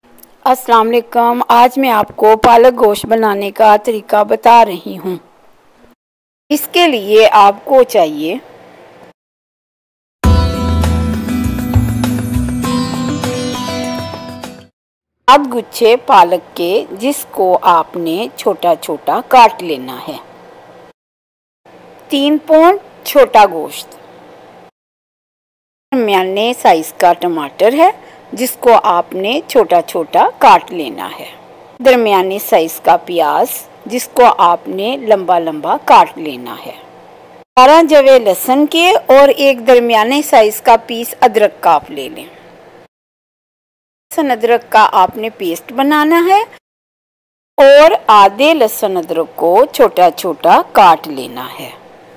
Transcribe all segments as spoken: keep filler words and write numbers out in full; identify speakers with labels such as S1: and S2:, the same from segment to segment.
S1: अस्सलाम वालेकुम। आज मैं आपको पालक गोश्त बनाने का तरीका बता रही हूँ। इसके लिए आपको चाहिए सात गुच्छे पालक के, जिसको आपने छोटा छोटा काट लेना है। तीन पौंड छोटा गोश्त, दरमियाने साइज का टमाटर है, जिसको आपने छोटा छोटा काट लेना है। दरमियाने साइज का प्याज, जिसको आपने लंबा लंबा काट लेना है। बारह जवे लहसुन के और एक दरमियाने साइज का पीस अदरक का आप ले लें। लहसुन अदरक का आपने पेस्ट बनाना है और आधे लहसुन अदरक को छोटा छोटा काट लेना है।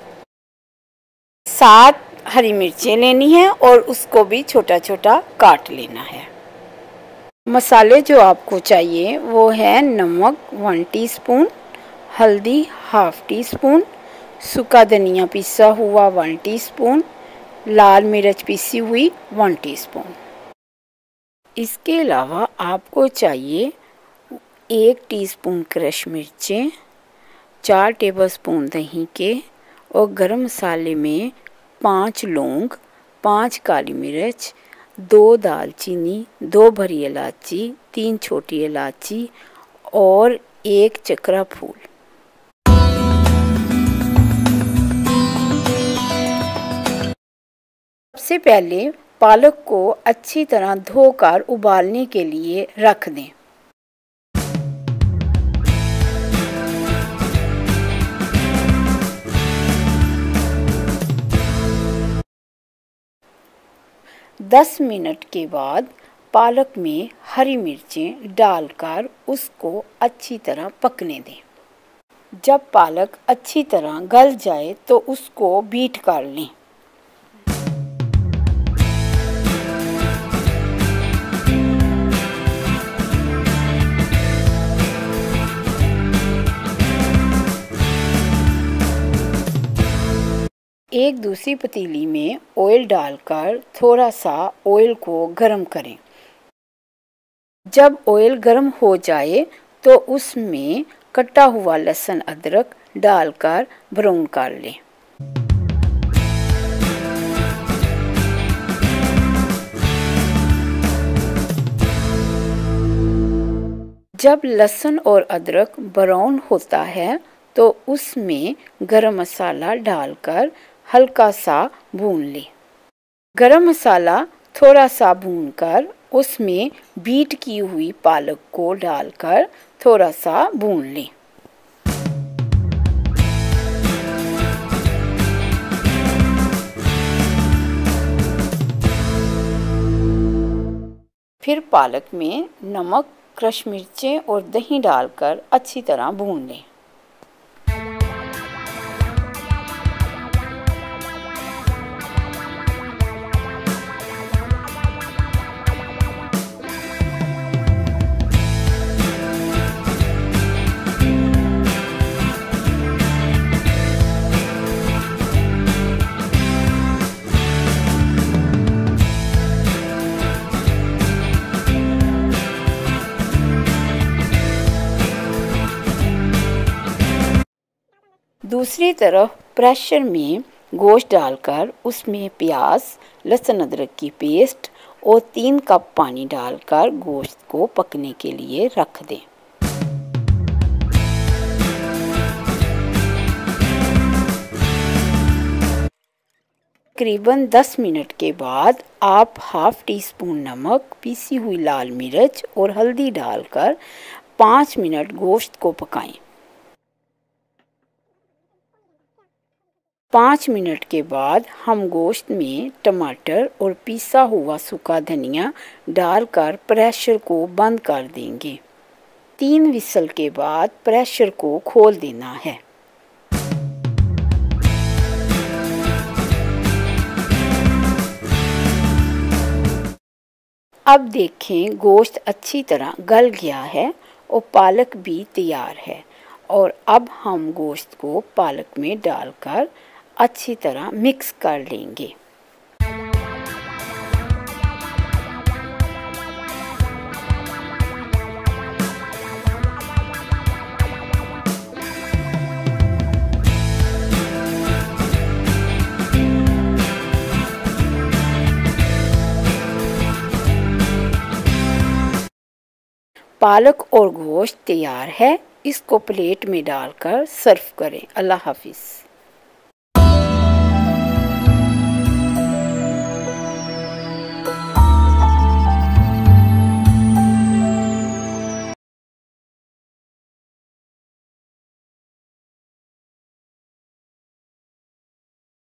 S1: सात हरी मिर्चें लेनी है और उसको भी छोटा छोटा काट लेना है। मसाले जो आपको चाहिए वो है नमक वन टीस्पून, हल्दी हाफ टी स्पून, सूखा धनिया पिसा हुआ वन टीस्पून, लाल मिर्च पिसी हुई वन टीस्पून। इसके अलावा आपको चाहिए एक टीस्पून क्रश मिर्चें, चार टेबलस्पून दही के, और गरम मसाले में पाँच लौंग, पाँच काली मिर्च, दो दालचीनी, दो बड़ी इलायची, तीन छोटी इलायची और एक चक्रा फूल। सबसे पहले पालक को अच्छी तरह धोकर उबालने के लिए रख दें। दस मिनट के बाद पालक में हरी मिर्चें डालकर उसको अच्छी तरह पकने दें। जब पालक अच्छी तरह गल जाए तो उसको बीट कर लें। एक दूसरी पतीली में ऑयल डालकर थोड़ा सा ऑयल को गरम करें। जब ऑयल गरम हो जाए तो उसमें कटा हुआ लहसुन अदरक डालकर ब्राउन कर लें। जब लहसुन और अदरक ब्राउन होता है तो उसमें गरम मसाला डालकर हल्का सा भून लें। गरम मसाला थोड़ा सा भूनकर उसमें बीट की हुई पालक को डालकर थोड़ा सा भून लें। फिर पालक में नमक, क्रश मिर्चें और दही डालकर अच्छी तरह भून लें। दूसरी तरफ प्रेशर में गोश्त डालकर उसमें प्याज, लहसुन अदरक की पेस्ट और तीन कप पानी डालकर गोश्त को पकने के लिए रख दें। तकरीबन दस मिनट के बाद आप हाफ टी स्पून नमक, पीसी हुई लाल मिर्च और हल्दी डालकर पाँच मिनट गोश्त को पकाएं। पाँच मिनट के बाद हम गोश्त में टमाटर और पिसा हुआ सूखा धनिया डालकर प्रेशर को बंद कर देंगे। तीन विसल के बाद प्रेशर को खोल देना है। अब देखें गोश्त अच्छी तरह गल गया है और पालक भी तैयार है। और अब हम गोश्त को पालक में डालकर अच्छी तरह मिक्स कर लेंगे। पालक और गोश्त तैयार है। इसको प्लेट में डालकर सर्व करें। अल्लाह हाफिज़।